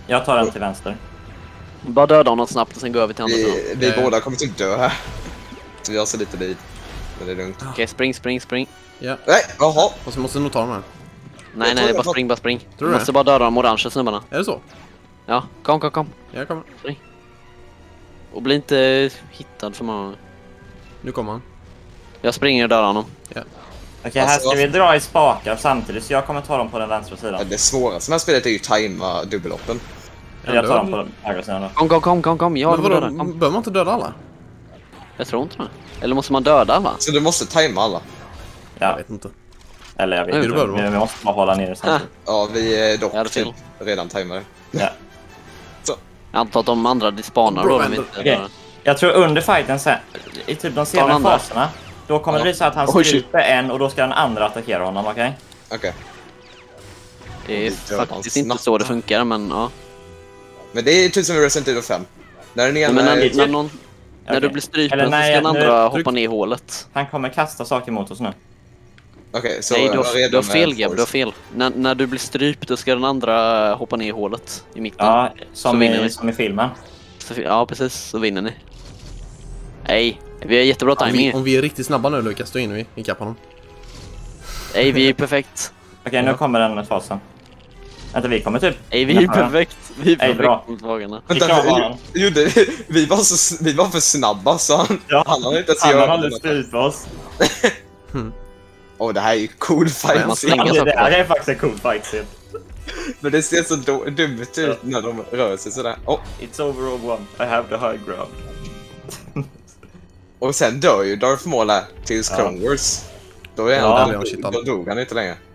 Jag tar den till vänster. Bara döda honom snabbt och sen gå över till andra sidan. Vi båda kommer typ dö här. Så vi har så lite liv. Men det är lugnt. Okej, spring. Ja. Nej, jaha. Och så måste du nog ta dem här. Nej, det är bara spring. Tror Du du måste det? bara döda de orangea snubbarna. Är det så? Ja, kom. Jag kommer. Och bli inte hittad för många. Nu kommer han. Jag springer och dödar honom. Okej, här ska vi dra i spakar samtidigt, så jag kommer ta dem på den vänstra Ja, sidan. det svåraste med spelet är ju tajma dubbelloppen. Jag tar dem på den högra sidan då. Kom. Jag Men vadå, döda. Kom. behöver man inte döda alla? Jag tror inte det. Eller måste man döda alla? Så du måste tajma alla. Jag Ja, vet inte. eller jag vet Nej, inte. det behöver Vi måste bara hålla ner det samtidigt. Ja, vi är dock Jag hade fel. typ redan tajmade. Ja. Jag antar att de andra dispanar då. De inte Okej. Jag tror under fighten sen, i typ de senare andra. faserna, då kommer det bli så att han Oj, shit. stryper en och då ska den andra attackera honom, okej? Okej. Det är dödar han faktiskt inte snabbt. så det funkar, men ja. Men det är typ som i Resident Evil 5. När den ena Men är... när Okej. du blir strypen Eller så nej, ska den nu- andra hoppa ner i hålet. Han kommer kasta saker mot oss nu. Okej, så Nej, jag var redo du har med fel, Gab, force. du har fel. När du blir strypt, då ska den andra hoppa ner i hålet i mitten. Ja, Så vinner vi. som i filmen. Ja, precis. Så vinner ni. Nej, vi har jättebra timing. Om vi är riktigt snabba nu, Lukas, då hinner vi ikapp honom. Nej, vi är perfekt. Okej, nu kommer den fasen. Vänta, vi kommer typ... Nej, vi är perfekt. Vi är Nej, bra. perfekt mot vagarna. Vänta, Vi klarar honom. vi var för snabba så han har inte ens Han har göra aldrig något. strypt oss. Åh, det här är ju cool fight. Man slänger Ja, saker det här på. är faktiskt en cool fight scene. Men det ser så dumt ut när de rör sig sådär. It's over Rogue One. I have the high ground. Och sen dör ju Darth Maul här tills Ja. Clone Wars. Då är Ja, han, det var shit, då dog han inte längre.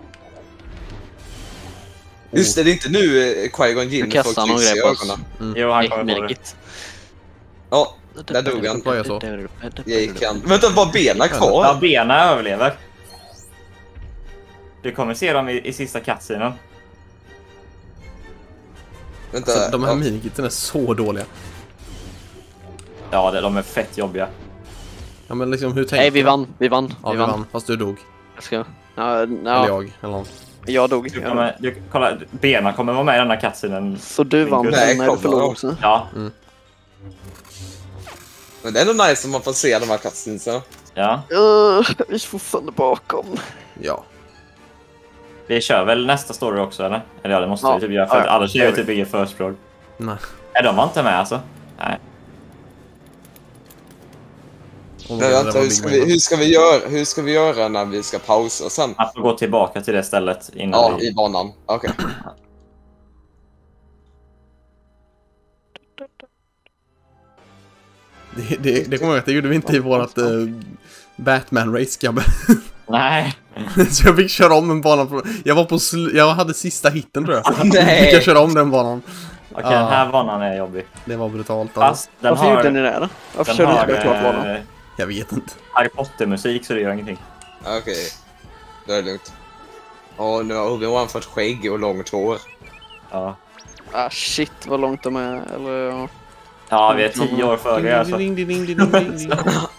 Just det är inte nu Qui-Gon Jinn Nu får kastar han någon kryss i grej på oss. ögonen. Jo, han Nej, kommer på det. medikit. Ja, där dog han. Vad gör så? Gick han. Vänta, var benen Ja, kvar? benen överlever. Du kommer se dem i sista cutscenen. Vänta, Så de här ja. minikitten är så dåliga. Ja, de är fett jobbiga. Ja, men liksom, hur tänkte Nej, vi du? vann. Ja, vi vann. Fast du dog. Jag ska... Eller Ja, jag, eller någon. jag dog. Kolla, benen kommer vara med i den här cutscenen. Så du vann, Nej, men du kom förlorade då. också. Ja, Men det är ändå nice om man får se de här cutscenesarna. ja. Vi är fortfarande bakom. Ja. Vi kör väl nästa story också, eller? Eller ja, det måste Ja. vi typ göra, för Ja, att alla kör gör ju vi. typ ingen first road. Nej. Nej, de var inte med alltså. Nej. Oh, Men vänta, hur ska vi göra när vi ska pausa sen? Att gå tillbaka till det stället innan Ja, vi... i banan. Okej. Det kommer jag ihåg att det gjorde vi inte i vårat Batman-race, Gabbe. Nej. Så jag fick köra om en bana. Jag hade sista hitten, tror jag. Nej. Fick jag köra om den banan. Okej, den här banan är jobbig. Det var brutalt. Fast den Varför har... gjorde ni det då? Varför Den körde har ni inte klart banan? Jag vet inte. Harry Potter-musik, så det gör ingenting. Okej. Då är det lugnt. Och nu har Obi-Wan fått skägg och långt hår. Ja. Ah shit, vad långt de är. Eller ja. Ja, vi är 10 år före alltså. Ding, ding, ding, ding, ding, ding.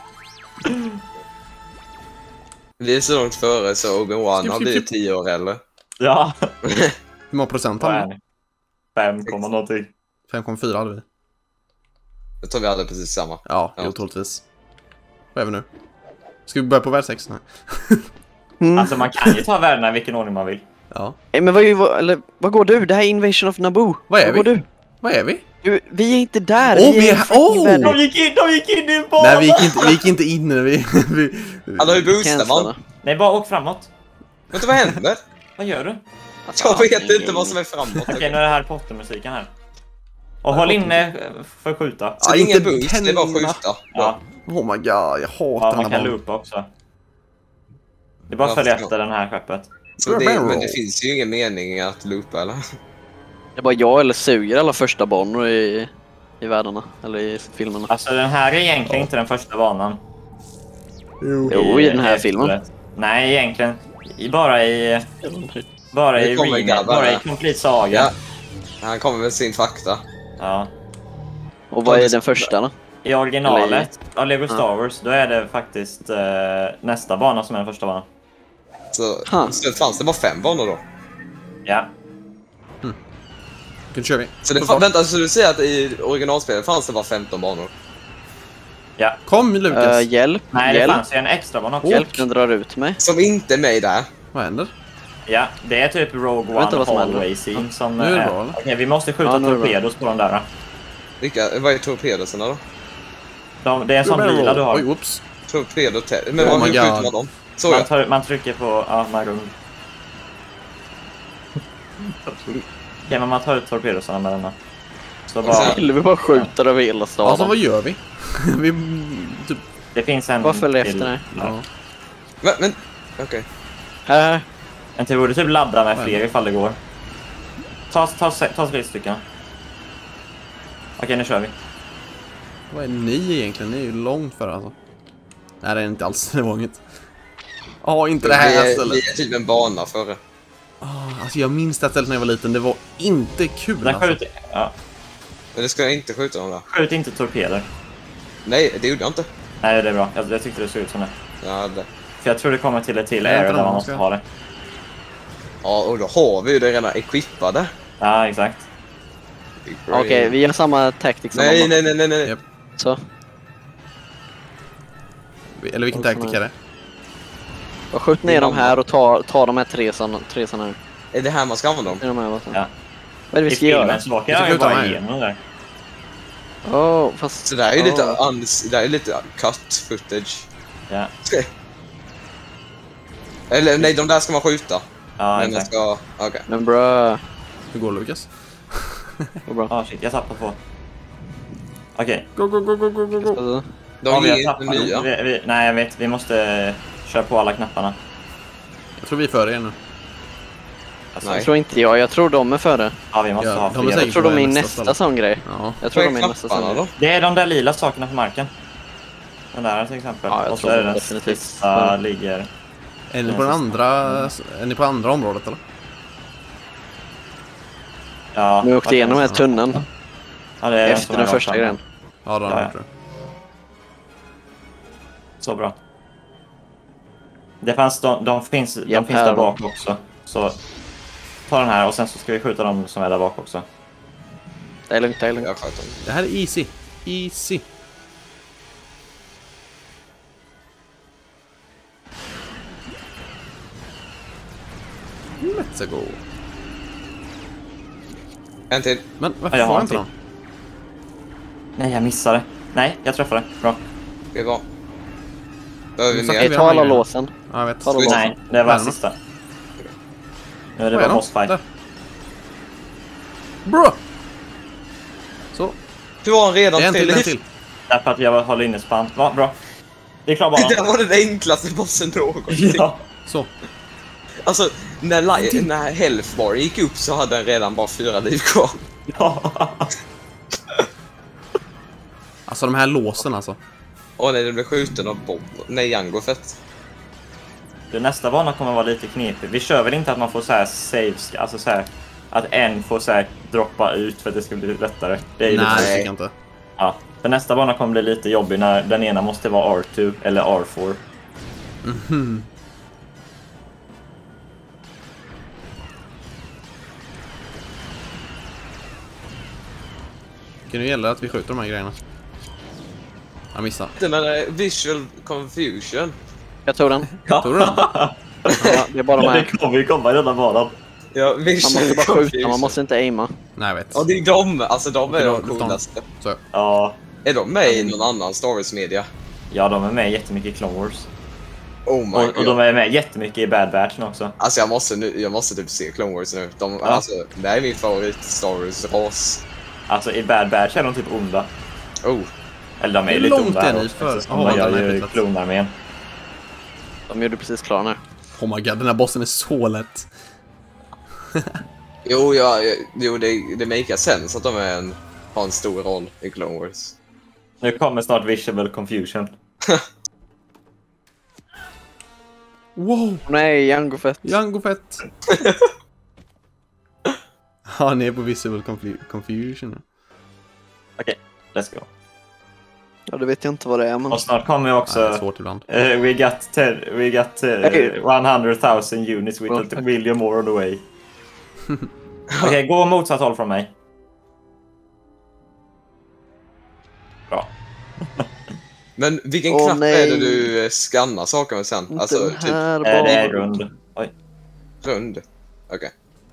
Vi är så långt före så Obi-Wan har blivit 10 år äldre. Ja. Hur många procent Vad hade är vi? ni? 5, någonting. 5,4 hade vi. Jag tror vi hade precis samma. Ja, Ja. troligtvis. Vad är vi nu? Ska vi börja på värld 6? Nej. Alltså man kan ju ta värdena i vilken ordning man vill. Ja. Nej, men vad går du? Det här är Invasion of Naboo. Vad är går vi? du? Vad är vi? Vi är inte där. Vi är här! fucking världen. De gick in i en bana! Nej, vi gick inte in när vi... Alltså hur boostar Cancelade. man? Nej, bara åk framåt. Vänta, vad händer? Vad gör du? Jag vet inte vad som är framåt. Okej, nu är det här Potter-musiken här. Och håll inne för att skjuta. Så det är inte ingen boost, det är bara tänderna. skjuta. Ja, Oh my god, jag ja hatar man den kan här banan. loopa också. Det är bara att följa efter den här skeppet. Så det, men det finns ju ingen mening att loopa eller? Det är bara jag eller suger alla första banor i världarna. Eller i filmerna. Alltså den här är egentligen inte den första banan. Jo, i den här filmen. Nej, egentligen. Bara i Nu kommer grabbarna. bara i Complete Saga. Ja. Han kommer med sin fakta. Ja. Och vad är den första då? I originalet av Lego Star Wars, då är det faktiskt nästa bana som är den första banan. Så fanns det bara 5 banor då. Ja. Nu kör vi. Så det vänta, så du säger att i originalspelet fanns det bara 15 banor? Ja. Kom Lukas. Hjälp. Nej, det Hjälp. fanns ju en extra bana också. Hjälp, den drar ut mig. Som inte är med där. Vad händer? Ja, det är typ Rogue vet inte One vad som hallway händer. scene som Nu är det bra, eller? Okej, vi måste skjuta nu är det bra. torpedos på de där. Vad är torpedosarna då? Det är en sån lila du har. Oj, whoops. Men Oh my hur skjuter God. man dem? Så ja. Man trycker på... Ja, Okej, men man tar ut torpedosarna med denna. Så bara... Vill vi bara skjuta över hela staden? Alltså vad gör vi? Vi typ... Det finns en... Vad följer till- efter dig? Ja. Men okej. Här. En till borde typ ladda med fler ifall det går. Ta 3 stycken. Okej, nu kör vi. Vad är ni egentligen? Ni är ju långt för alltså. Nej, det är inte alls. Det var inget. Inte det här Vi stället. är typ en bana före. Alltså jag minns det här stället när jag var liten. Det var inte kul Den alltså. skjuter... Ja. Men det ska jag inte skjuta dem där. Skjut inte torpeder. Nej, det gjorde jag inte. Nej, det är bra. Jag tyckte det såg ut som det. Ja, det. För jag tror det kommer till ett till Nej, inte area där den man man måste ska. ha det. Ja, och då har vi ju det redan equippade. Ja, exakt. Okej, vi gör samma taktik som Nej, de. nej. Japp. Så. Eller vilken taktik är det? Och skjut ner dem här och ta de här tre såna här. Är det här man ska använda dem? I de här vatten. Ja. Vad är det vi I ska göra? filmen så åker Vi ska jag ju skjuta bara mig. igenom där. Fast... Så det här är ju det är lite cut footage. Ja, Eller nej, de där ska man skjuta. ja Men jag exakt. ska... Okej. Men bra. Hur går det, Lukas? Vad bra. Ja, shit, jag tappar på. Okej. Go. Alltså, De Ja, vi ger har inte tappat. nya. Nej, jag vet. Vi måste köra på alla knapparna. Jag tror vi är före er nu. Alltså, Nej. jag tror inte jag tror de är före. Ja, vi måste Ja, ha de är fler. säkert- Jag tror de är i nästa nästa ställe. sån grej. Ja. Jag tror Vad de är är i nästa sån knapparna grej. då? Det är de där lila sakerna på marken. Den där till exempel. Ja, jag och så tror är det den definitivt. sista ligger... Är ni på den andra... Är ni på andra området eller? Ja, Nu åkte igenom den här tunneln. Ja, det är den Efter som den är första rakt grejen. fram. Ja, det har Ja, jag ja. tror Så bra. Det fanns de finns Japp, där här bak också. Så ta den här och sen så ska vi skjuta dem som är där bak också. Det är lugnt, det är lugnt. Jag sköt dem. Det här är easy. Easy. Let's go. En till. Men varför Ja, jag får har jag inte en dem? Nej, jag missade. Nej, jag träffade. Bra. Det är bra. Behöver vi Så- ner? Okej, ta alla låsen. Ja, jag vet. Ta dem. Nej, det var Värna. sista. Nu är det Vad är bara de? bossfight. Där. Bra! Så, Du har redan en tre till. liv. Därför att jag håller inne spann. Va, bra. Det är klar Det bara. var den enklaste bossen någonsin. Ja. Så. Alltså, när health bar gick upp så hade den redan bara 4 liv kvar. Ja. Alltså de här låsen alltså. Åh nej, den blev skjuten av Bob. Nej, Jango fett. Nästa bana kommer vara lite knepig. Vi kör väl inte att man får så här saves, alltså så här att en får så här droppa ut för att det ska bli lättare. Det är ju Nej, det lite, tycker jag inte. ja. För nästa bana kommer bli lite jobbig när den ena måste vara R2 eller R4. Kan det gälla att vi skjuter de här grejerna? Jag missade. Den där visual confusion. Jag tog den. Tror du den? Ja, det är bara de Det här. kommer ju komma i denna banan. Ja, Man visual måste bara confusion. skjuta, man måste inte aima. Nej, jag vet. Ja, det är de. Alltså, de är Okej, de då- coolaste. Så. Ja, Är de med i någon annan Star Wars-media? ja, de är med jättemycket i Clone Wars. Oh my Och god. de är med jättemycket i Bad Batch också. Alltså jag måste typ se Clone Wars nu. Ja. Alltså, det här är min favorit Star Wars-ras. Alltså i Bad Batch är de typ onda. Oh. Eller de är Hur lite långt onda. är ni också, för- eftersom Ja, de den här gör ju skitplats. klonarmén. De gjorde precis klara nu. Oh my god, den här bossen är så lätt. Jo, det makar sense att de har en stor roll i Clone Wars. Nu kommer snart Visual Confusion. Wow! Nej, Jango fett. Jango fett! Ja, ni är på visual confusion. Okej, let's go. Ja, det vet jag inte vad det är, men... Och snart kommer ju Ja, också... det är svårt ibland. we got 100,000 units with a million more on the way. Okej, gå motsatt håll från mig. Bra. Men vilken Åh, knapp nej. är det du skannar saker med sen? Inte Alltså, den typ här Det är banan. rund. Oj, rund. Okej.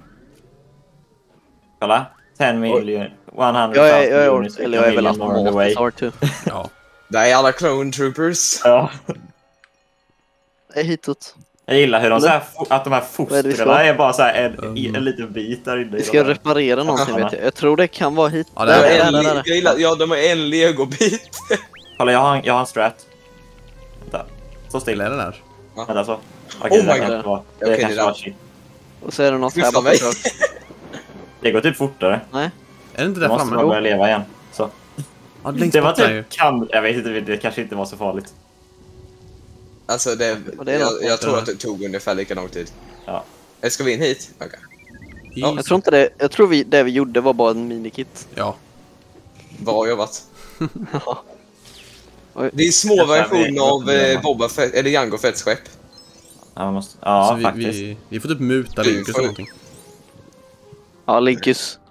kolla. 10 million, 100,000 Jag är units, eller jag är väl million more on the way. automatiskt R2. Ja. Där är alla clone troopers. Ja. Jag är hitåt. Jag gillar hur de Eller? så här, att de här Vad är det vi ska fostrarna ha? är bara så här en liten bit där inne. Vi ska reparera någonting vet jag. Jag tror det kan vara hit. Ja, De det har är en, jag gillar, ja, de har en legobit. Kolla, jag har en strat. Vänta. Så still. Eller är det där? Vänta så. Okej, Oh det my kanske God. inte var. Okej, Det kanske det var där. shit. Och så är det något här Skuffa bakom. mig. tror jag. Det går typ fortare. Nej. Är det inte Det där måste framme? man börja leva igen. Så. Ja, längst Det var bort där ju. typ jag vet inte, det kanske inte var så farligt. Alltså, det är något jag tror att det tog ungefär lika lång tid. Ja. Ska vi in hit? Okej. Jag tror inte det. Jag tror det vi gjorde var bara en minikit. Ja. Bra jobbat. Ja. Det är små versioner av Boba Fett, eller Jango Fetts skepp. Ja, man måste, ja Så faktiskt. vi får typ muta Du Linkus får- eller någonting. Ja, Linkus.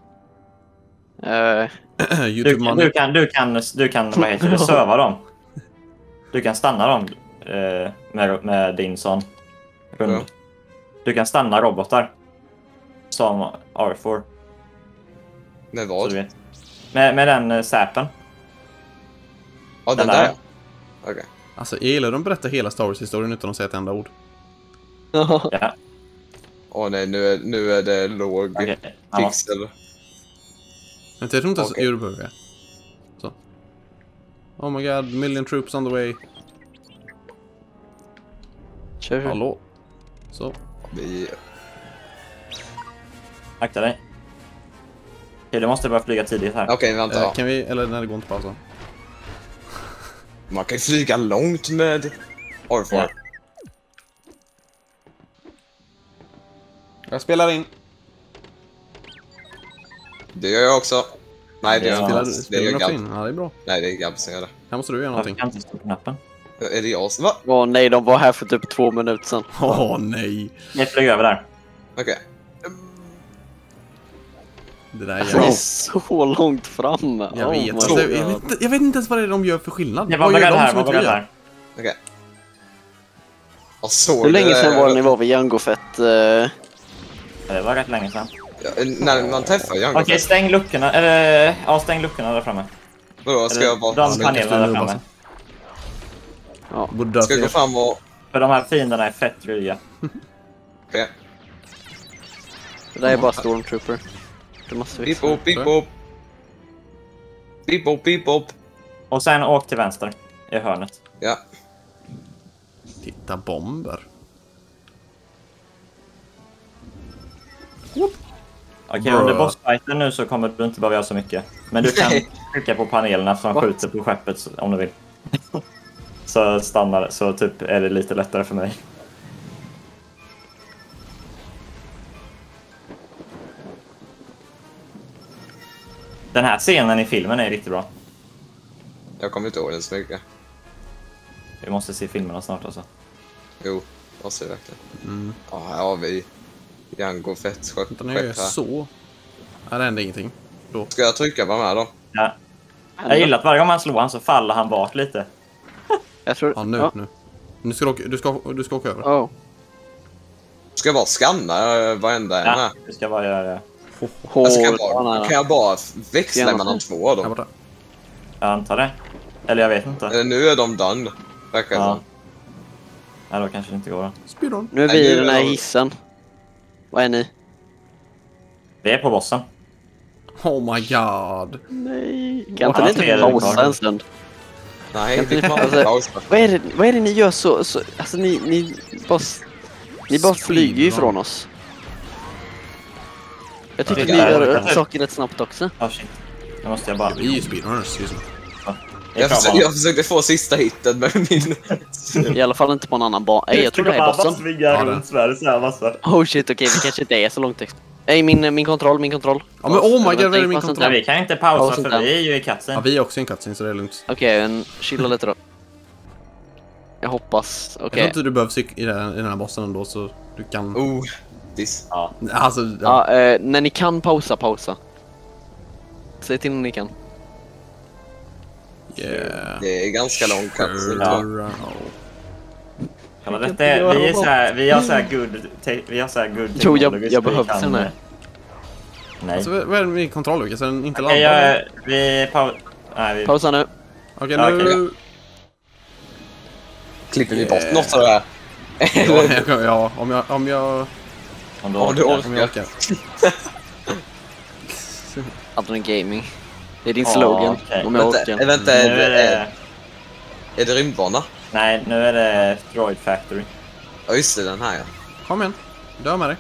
YouTube money. Du kan vad heter det, söva dem. Du kan stanna dem med din sån rund. Ja. Du kan stanna robotar. Som R4, Med så vad? du vet. Med den säpen. Ja, den den där. där. Okej. Alltså, jag gillar att de berättar hela Star Wars-historien utan att säga ett enda ord. Ja, Åh nej, nu är det låg okej. Man måste- pixel. Men jag tror inte ens Okej. hur det börjar. Så. Oh my god, million troops on the way. Kör. Hallå. Så. Vi... Akta dig. Okej, du måste börja flyga tidigt här. Okej, vänta. Ja. Kan vi, eller när det går inte pausa. Man kan ju flyga långt med R4. Ja. Jag spelar in. Det gör jag också. Nej, det Ja. gör jag Spelar, inte. Det spelar gör du också Gab. in? Ja, det är bra. Nej, det är Gab som gör det. Här måste du göra Varför någonting. kan jag inte stå på knappen? Är det jag som... Va? Åh nej, de var här för typ 2 minuter sedan. Åh nej. Jag flyger över där. Okej. Det där är Alltså, det är jävligt. så långt fram. Jag vet, my alltså, God. jag vet inte ens vad det är de gör för skillnad. Jag var Vad gör beredd de här, som var inte vi beredd gör? här. Okej. Jag såg Hur länge det- sedan var det ni var vid Jango Fett? Det var rätt länge sedan. Ja, när man träffar Jango Okej, Fett. stäng luckorna. Eller, ja, stäng luckorna där framme. Vadå, ska jag bara... De men panelerna där nu bara framme. Borde dö Ska jag gå fler. fram och... För de här fienderna är fett dryga. Okej. Det där är bara Stormtrooper. Det måste vi Beep bop, beep bop. Beep bop, beep bop. Och sen åk till vänster. I hörnet. Ja. Titta, bomber. Okej, under bossfighten nu så kommer du inte behöva göra så mycket. Men du kan trycka på panelerna som What? skjuter på skeppet om du vill. Så stannar så typ är det lite lättare för mig. Den här scenen i filmen är riktigt bra. Jag kommer inte ihåg den så mycket. Vi måste se filmerna snart alltså. Jo, måste jag verkligen. Mm. Ja, här har vi Jango Fett skepp Vänta, nu gör jag här. så. Ja, det hände ingenting. Då. Ska jag trycka på de här då? Ja. Jag gillar att varje gång man slår han så faller han bak lite. Jag tror... Ja, nu. Nu ska du ska åka över. Oh. Ska jag bara scanna varenda en här? Ja, du ska bara göra det. Jag ska Hård. bara, kan jag bara växla Gärna. mellan två av Här dem? borta. Jag antar det. Eller jag vet inte. Nu är de done. Verkar det Ja. som. Ja, då kanske det inte går då. Speedrun. Nu är Nej, vi i nu den här är de- hissen. Vad är ni? Vi är på bossen. Oh my god. Nej. Kan inte Ja, ni tre är inte det pausa kvar. en stund? Nej, Kan vi inte- kan alltså- inte pausa. Vad är det ni gör så... Alltså ni bara flyger ju ifrån oss. Jag tycker Ja, vi det är- gör saker rätt snabbt också. Ja, shit. Nu måste jag bara... Vi är ju speedrunners just nu. Det är bra Jag försökte få sista hitten med min... I alla fall inte på en annan bana. Nej, jag tror det är bossen. svinga Ja, runt Sverige så här massa. Oh shit, okej, vi kanske inte är så långt. Nej, min kontroll. Ja, men oh my god, vad är det min Passa kontroll? Nej, vi kan inte pausa Pausa för inte. vi är ju i Ja, cutscene. vi är också i en cutscene så det är lugnt. Okej, chilla lite då. Jag hoppas. Jag Okej. tror inte du behöver i den här bossen ändå så du kan... Oh, this. Ja. Alltså, ja. Ja, när ni kan pausa. Säg till när ni kan. Det är ganska lång cutscene. Ja. Kolla, detta är, vi har så här good Jo, technology, jag så vi behövde kan- den här. Nej. Alltså, vad är det med kontroll, Lukas? Är den inte Okej, laddad? vi Pausa nu. Okej, Ja, nu... Klipper vi bort något av det här? Ja, om jag Om du Om du orkar. om jag orkar. Adren Gaming. Det är din Ja, slogan. okej. Om jag Vänta, orkar. vänta Nu är det... är det rymdbana? Nej, nu är det Droid Factory. Ja, just det, den här ja. Kom igen. Dö med dig.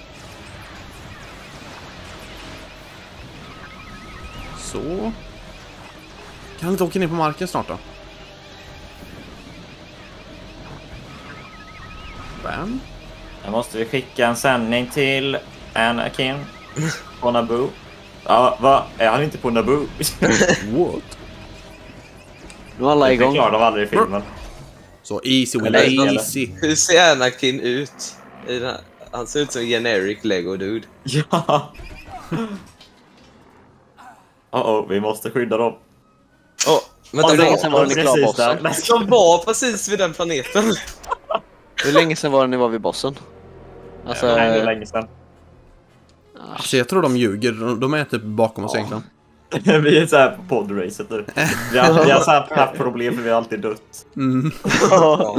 Så. Kan han inte åka ner på marken snart då? Bam. Nu måste vi skicka en sändning till Anakin på Naboo. Ja, va? Är han inte på Naboo? What? Nu är alla Det igång. förklarar de aldrig i filmen. Så easy with Eller- easy. Hur ser Anakin ut? I den här? Han ser ut som en generic Lego dude. Ja. Vi måste skydda dem. Vänta, Hur länge de, sedan var ni klar, Precis bossen? där. de var precis vid den planeten. Hur länge sedan var det ni var vid bossen? Alltså... Nej, det är länge sedan. Alltså jag tror de ljuger. De är typ bakom oss egentligen. Vi är så här på podracet nu. Vi har så här haft problem för vi har alltid dött. Mm. Ja.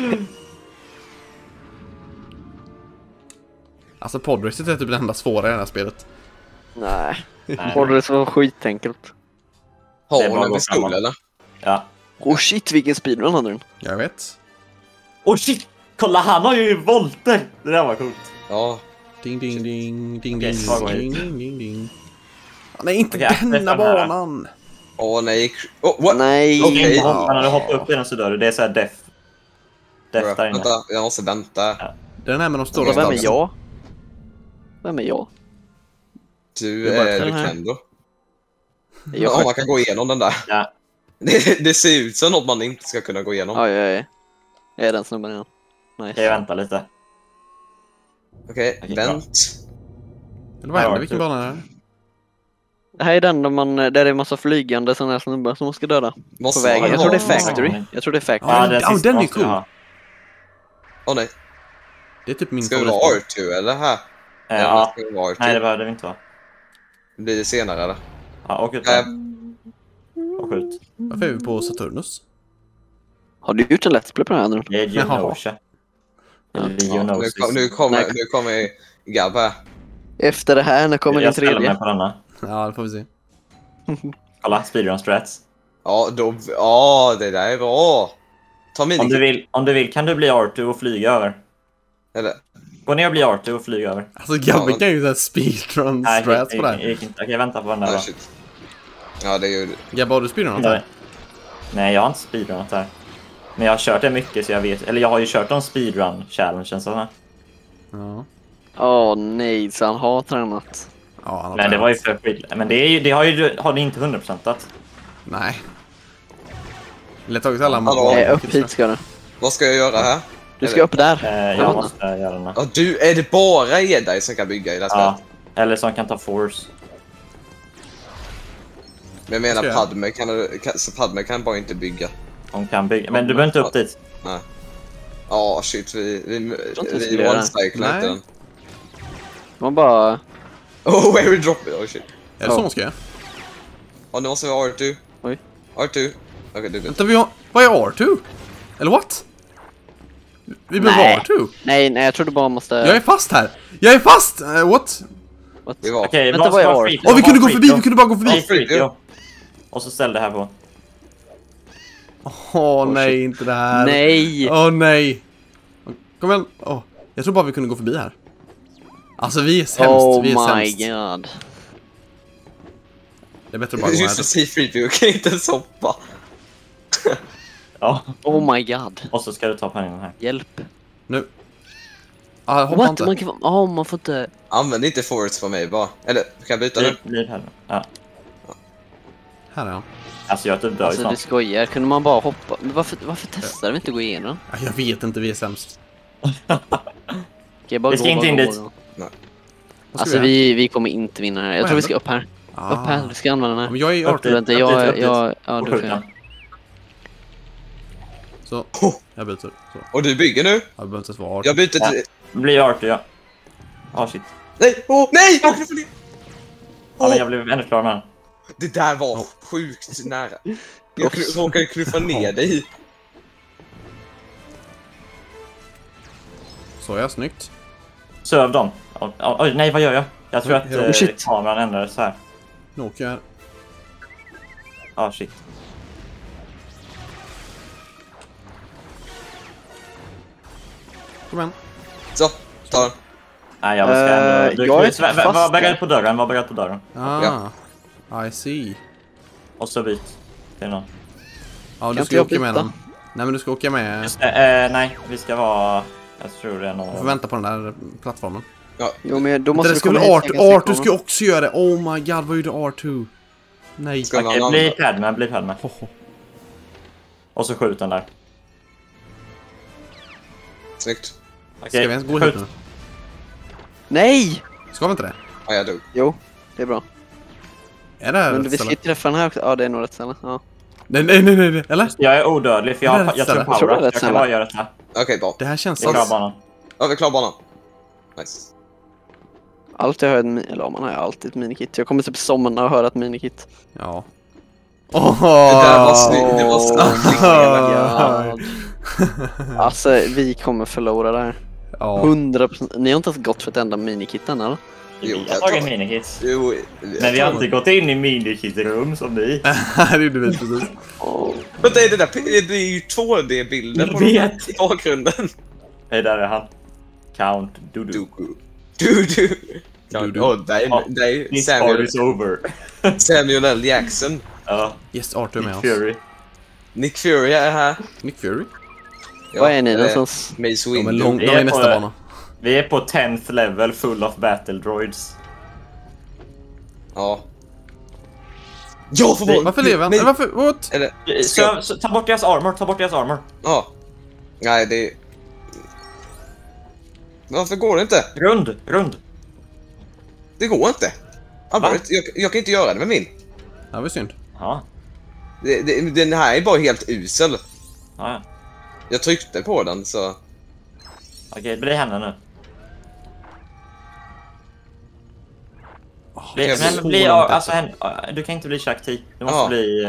Alltså podracet är typ det enda svåra i det här spelet. Nej. Nej. Borde det så skitenkelt. Det är Har bara hon att en gå pistol framåt. eller? Ja. Oh shit, vilken speedrun hade den. Jag vet. Shit! Kolla, han har ju volter! Det där var coolt. Ja. Ding ding ding ding Okej, ding svag ding ding ding ding. Nej, inte Okej, denna den här. banan! Nej. What? Nej. Okej. Ja. När du hoppar upp i den så dör du. Det är så här death där inne. Vänta, jag måste vänta. Den här med de stora Vem är stabsen. jag? Vem är jag? Du Det är bara är den här. Kendo. Jag Ja, man kan gå igenom den där. Ja. Det ser ut som något man inte ska kunna gå igenom. Ja, jag är den snubben igen. Nice. Okej, vänta lite. Okej, Okej, vänt. Eller vad händer? Ja, Vilken typ. bana är det? Det här är den där det är en massa flygande sådana här snubbar som man ska döda. På Måste vägen. man Jag ha- tror det är Ja. Factory. Jag tror det är Factory. Ja, den ja, sista den är måste vi cool. ha. Åh nej, Det är typ min ska vi vara R2 eller här? Ja. Ska vi vara R2? Nej, det behövde vi inte vara. Blir det senare eller? Ja, åk ut Äh, där. Och skjut. Varför är vi på Saturnus? Har du gjort en let's play på den här? Det är Jaha. Geonosia. Eller ja, Geonosis. nu kommer Gab här. Efter det här, när kommer din Jag ställer mig tredje? på denna. Ja, det får vi se. Kolla, speedrun strats. Ja, det där är bra. Ta min. Om du vill kan du bli R2 och flyga över. Eller? Gå ner och bli R2 och flyga över. Alltså Gabby Ja, kan ju såhär speedrun Nej, strats på det här. gick inte. Okej, vänta på den där Ja, då. shit. Ja, det är ju... Gabby, har du speedrunat Nej. här? Nej, jag har inte speedrunat där. Men jag har kört det mycket så jag vet. Eller jag har ju kört de speedrun-challengen så här. Ja. Åh nej, så han har tränat. Ja, han har Men det var ju tränat. för skit. Men det har ni inte 100%at. Nej. Det har tagit alla Hallå? Upp hit ska du. Vad ska jag göra här? Du ska upp där. Jag Ja. måste göra den här. Ja, är det bara jedi som kan bygga i det här Ja. spelet? Eller som kan ta force. Men jag menar Ska jag? Padme kan bara inte bygga. Hon kan bygga. Men du behöver inte upp dit. Nej. Ja, shit. Vi tror inte vi vi skulle göra det. one-cyclar inte Nej. den. Man bara... Oh, where we drop it? Oh shit. Är det så man ska göra? Ja, nu måste vi ha R2. Oj. R2. Okej, du. Vänta, vi har... Vad är R2? Eller what? Vi behöver Nej. R2. Nej, jag tror du bara måste... Jag är fast här! Jag är fast! What? What? Vi var. Okej, Vänta, vad är R? Åh, vi kunde gå förbi! Vi kunde bara gå Nej, förbi! free throw. Och så ställ det här på. Åh nej, inte det här. Nej! Åh nej. Kom igen. Jag tror bara vi kunde gå förbi här. Alltså vi är sämst. Oh Vi är my sämst. god. Det är bättre att bara gå Just det, här. C-3PO kan inte ens hoppa. Ja. Oh my god. Och så ska du ta penningen här. Hjälp. Nu. Hoppa What? inte. Man får inte... Använd inte forwards för mig bara. Eller, kan jag byta nu? Liv här nu. Ja. Här är han. Alltså jag typ dör ju Alltså du snart. skojar, kunde man bara hoppa? Men varför testar vi inte gå igenom? Ja, jag vet inte, vi är sämst. Okej, bara Vi ska gå, inte bara in gå, dit. bara gå. Vad ska Alltså vi vi kommer inte vinna här. Jag Vad tror vi händer? ska upp här. göra? Upp här, vi ska använda den Ja, här. men jag är Upp dit. R2. Vänta, upp dit. ja, Och du skjut får den. Så, jag byter. Så. Och du bygger nu? Jag behöver inte svara. Jag byter till... Ja. Blir Arthur, ja. Shit. Nej! Nej! Jag knuffade ner! Ja, men jag blev ännu klar med den. Det där var sjukt nära. Jag råkade knuffa ner dig. Så är jag snyggt. Söv dem. Oj, nej, vad gör jag? Jag tror att shit. kameran ändrades så här. Nu åker jag här. Shit. Kom igen. Så, ta den. Nej, jag ska ändå... jag är fast Var där. beredd på dörren, var beredd på dörren. I see. Och så byt till någon. Ja, du Kan ska inte åka jag med byta? den. Nej, men du ska åka med. Just nej, vi ska vara... Jag tror det är Du får någon... vänta på den där plattformen. Jo, men då måste Det du skulle komma hit. Arthur ska också göra det. Oh my god, vad gjorde R2? Nej. Ska Okej, någon bli annan? Padme. Och så skjut den där. Snyggt. Okej, Ska vi ens gå skjut. hit nu? Nej! Ska vi inte det? Ja, jag dog. Jo, det är bra. Är det här Men rätt vi ska ställe? ju träffa den här också. Ja, det är nog rätt ställe. Ja. Nej. Eller? Jag är odödlig för Det är jag rätt tror ställe. Jag tror det är power rätt jag kan ställe. bara göra det här. Okej, bra. Det här känns Vi klarar banan. Ja, vi klarar banan. Nice. Alltid har jag eller man har ju alltid ett minikit. Jag kommer typ somna och höra ett minikit. Ja. Det där var snyggt. Det var snyggt. God. Alltså, vi kommer förlora där. Ja. 100%. Ni har inte ens gått för ett enda minikit än, eller? Jo, Vi har tagit minikits. Jo, Men vi har inte gått in i minikit-rum som ni. Det gjorde vi precis. Vänta, det är ju 2D-bilder på Jag den här vet. bakgrunden. Hej, där är han. Count Dudu. Du. Du. Nej, This part is over. Samuel L. Jackson. Ja, Yes, Arthur är med Nick oss. Fury. Nick Fury är här. Nick Fury? Ja, Var är ni någonstans? Mace De är Windu. långt, de Vi är är nästa på- bana. Vi är på 10th level full of battle droids. Ja. Jag får vara... Varför lever han? Nej, Eller varför? What? eller... Så, ta bort deras armor, Ja. Nej, det... Varför går det inte? Rund. Det går inte. Allvarligt, jag kan inte göra det med min. Det var synd. Ja, Den här är bara helt usel. ja. Jag tryckte på den så... Okej, bli henne nu. jag Men blir bli, så långt alltså, du kan inte bli Shaq T. Du måste Ja. bli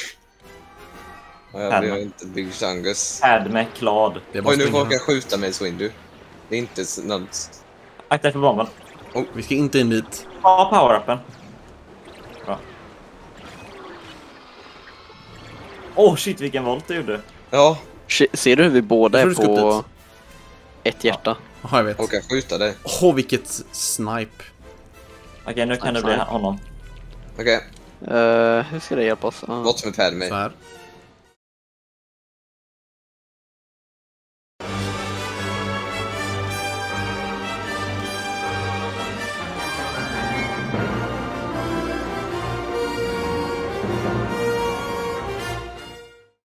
Ja, jag blir inte Big Chungus. Padme Clad. Det är bara Oj, nu springa. råkar jag skjuta med Swindu. Det är inte något... Akta dig för bomben. Vi ska inte in dit. Ta power-upen. Bra. Shit, vilken volt du gjorde. Ja, Ser du hur vi båda Jag är tror du ska upp på ett hjärta? Ja, jag vet. och jag skjuta dig. Vilket snipe. Okej, nu kan du bli honom. Okej, Hur ska det hjälpa oss? bort med Padme. Så här.